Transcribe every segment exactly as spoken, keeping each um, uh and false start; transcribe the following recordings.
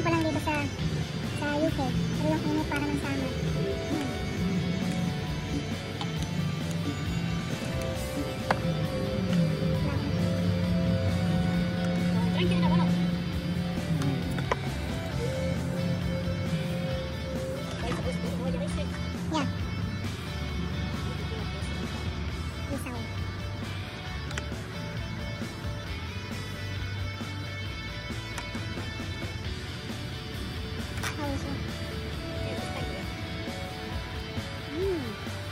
pa lang dito sa sa U K. Pero yung init para ng summer. Hmm. Yeah. Isaw. How is it? Hmm.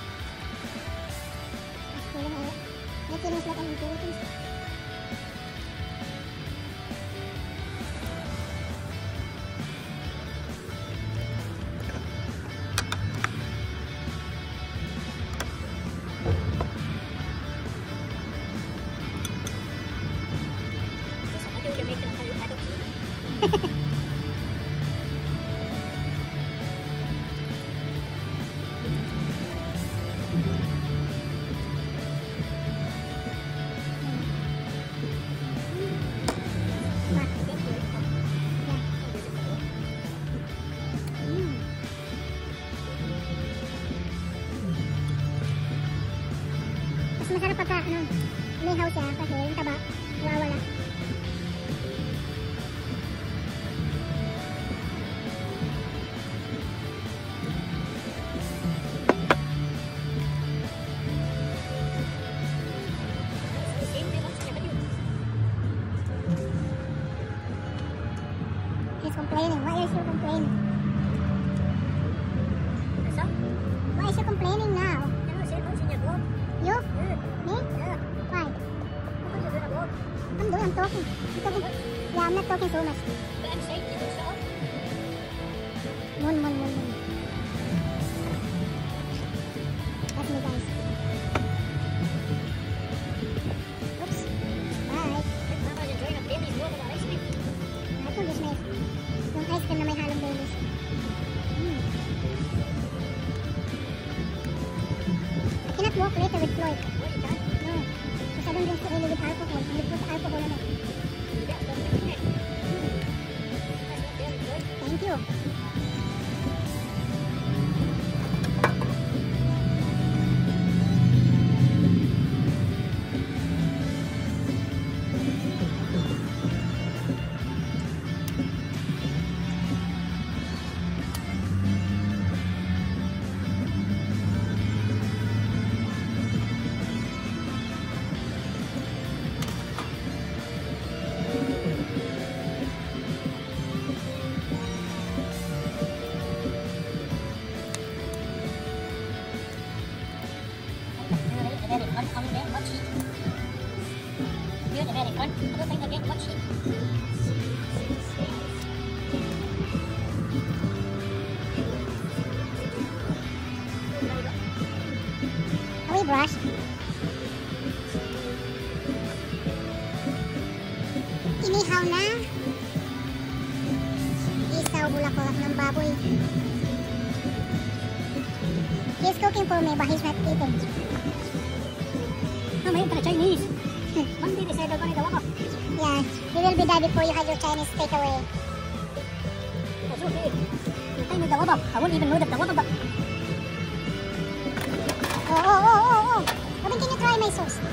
That's cool. Let's finish like an intelligence. Mas masarap pagka ano, ihaw siya kasi yung taba wawala. He's complaining. Why is you complaining? Why is you complaining now? You? Me? Why? I'm doing, I'm talking. I'm talking. Yeah, I'm not talking so much. Moon, moon, moon, moon. That's me, guys. Oops. Bye. I told you, Snape. Yung ice cream na may halong Baileys. Mm. I cannot walk later with Floyd. No. Because I don't drink really with alcohol. I put alcohol on it. Thank you. Are we brushed? Inihaw na. Isaw bulaklak ng baboy. He's cooking for me, but he's not eating. No, mayroon pala Chinese. Monday, decided ko nito ako. Yeah, you will be there before you have your Chinese takeaway. That's okay. You tell me the wabab. I won't even know that the wabab. Oh, oh, oh, oh, oh. Robin, can you try my sauce?